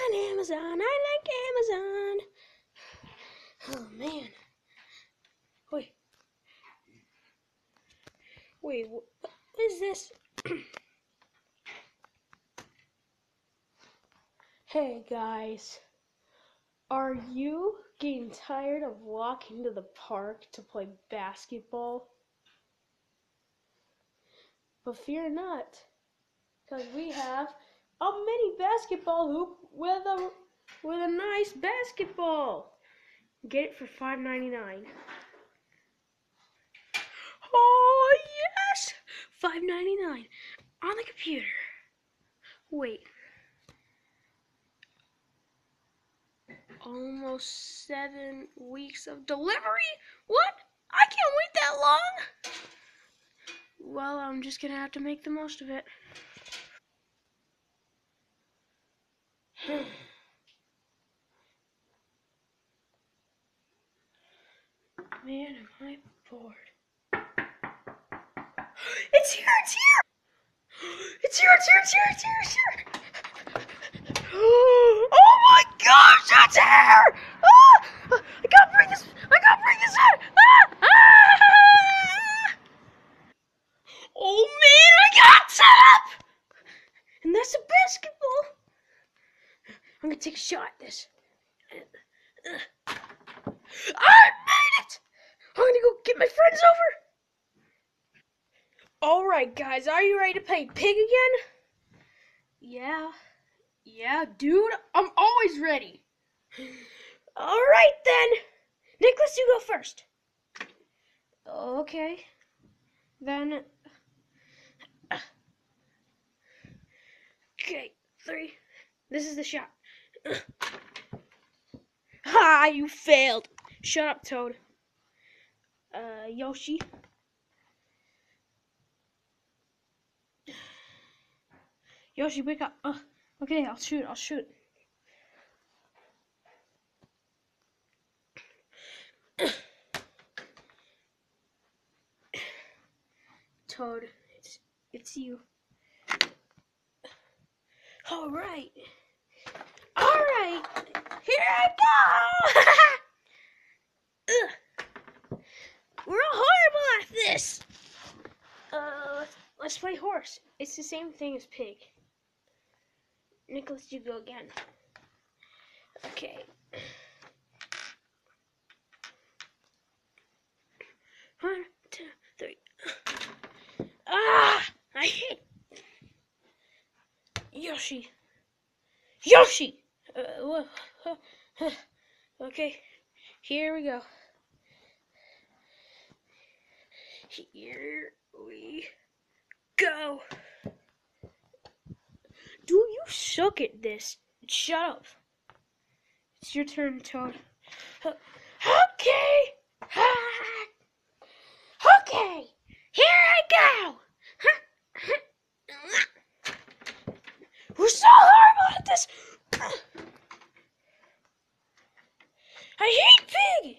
on Amazon. I like Amazon. Oh man. Wait, what is this? Hey guys, are you getting tired of walking to the park to play basketball? But fear not, because we have a mini basketball hoop with a nice basketball. Get it for $5.99. Oh yes, $5.99 on the computer. Wait, almost 7 weeks of delivery? What? I can't wait that long. Well, I'm just gonna have to make the most of it. Man, am I bored. It's here! It's here! It's here! It's here! It's here! It's here! It's here! Oh my gosh! It's here! Ah! I gotta bring this! I gotta bring this in! Ah! Ah! Oh man! I got it set up! And that's a basketball. I'm gonna take a shot at this. I made it! I'm gonna go get my friends over. Alright guys, are you ready to play pig again? Yeah, dude, I'm always ready. Alright then. Nicholas, you go first. Okay. Then. Okay, 3. This is the shot. Ha, you failed. Shut up, Toad. Yoshi. Yoshi, wake up. Okay, I'll shoot. Toad, it's you. Alright, here I go! We're all horrible at this! Let's play horse. It's the same thing as pig. Nicholas, you go again. Okay. 1, 2, 3. Ah! I hit Yoshi. Okay, here we go. Here we go. Dude, you suck at this. Shut up. It's your turn, Toad. Okay. Okay. Here I go. We're so horrible at this. I hate pig.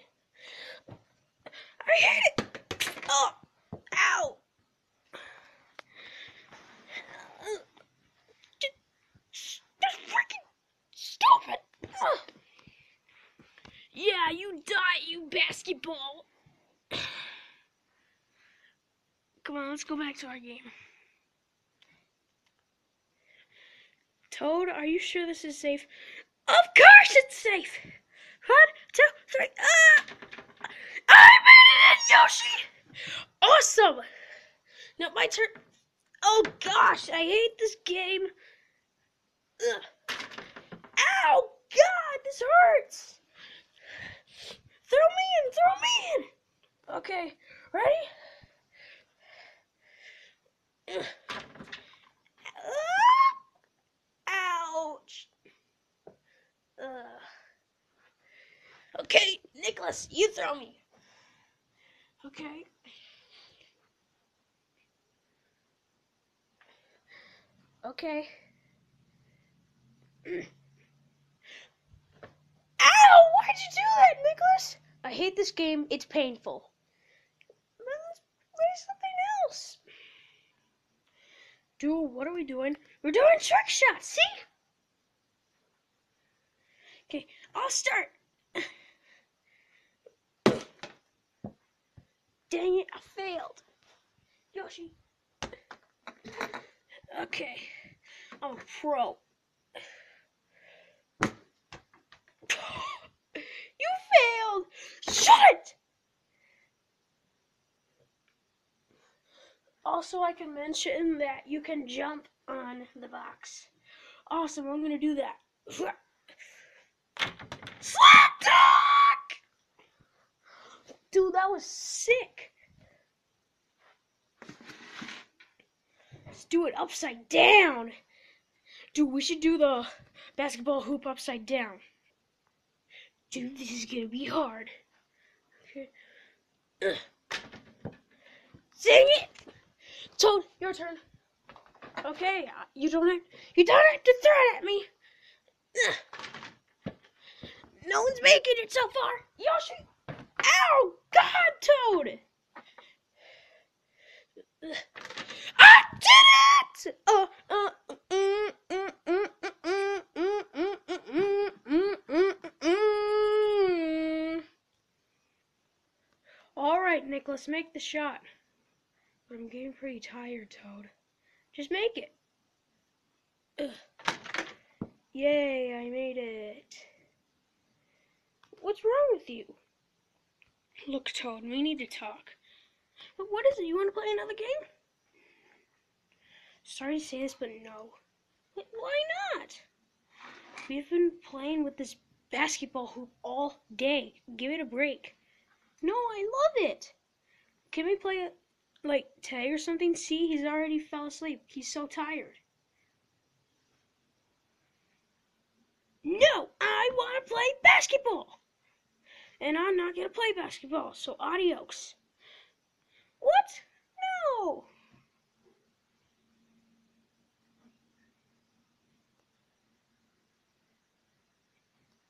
I hate it. Oh, ow. Just freaking stop it. Yeah, you die, you basketball. Come on, let's go back to our game. Toad, are you sure this is safe? Of course it's safe. 1, 2, 3. Ah! I made it in, Yoshi. Awesome. Now my turn. Oh gosh, I hate this game. Ugh. Ow, God, this hurts. Throw me in. Okay, ready? Ouch. Okay, Nicholas, you throw me. Okay. Okay. Ow! Why'd you do that, Nicholas? I hate this game. It's painful. Let's play something else. Dude, what are we doing? We're doing trick shots, see? Okay, I'll start. Dang it, I failed. Yoshi. Okay, I'm a pro. You failed! Shut it! Also, I can mention that you can jump on the box. Awesome, I'm gonna do that. Slap dunk! Dude, that was sick. Let's do it upside down. Dude, we should do the basketball hoop upside down. Dude, this is gonna be hard. Okay. Sing it! Toad, your turn. Okay, you don't have to throw it at me. No one's making it so far. Yoshi! Ow! God, Toad! I did it! All right, Nicholas, make the shot. But I'm getting pretty tired, Toad. Just make it. Yay, I made it. What's wrong with you? Look, Toad, we need to talk. But what is it? You want to play another game? Sorry to say this, but no. Why not? We've been playing with this basketball hoop all day. Give it a break. No, I love it. Can we play like tag or something? See, he's already fell asleep. He's so tired. No, I want to play basketball. And I'm not going to play basketball, so adios. What? No.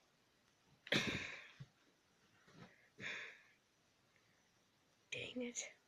Dang it.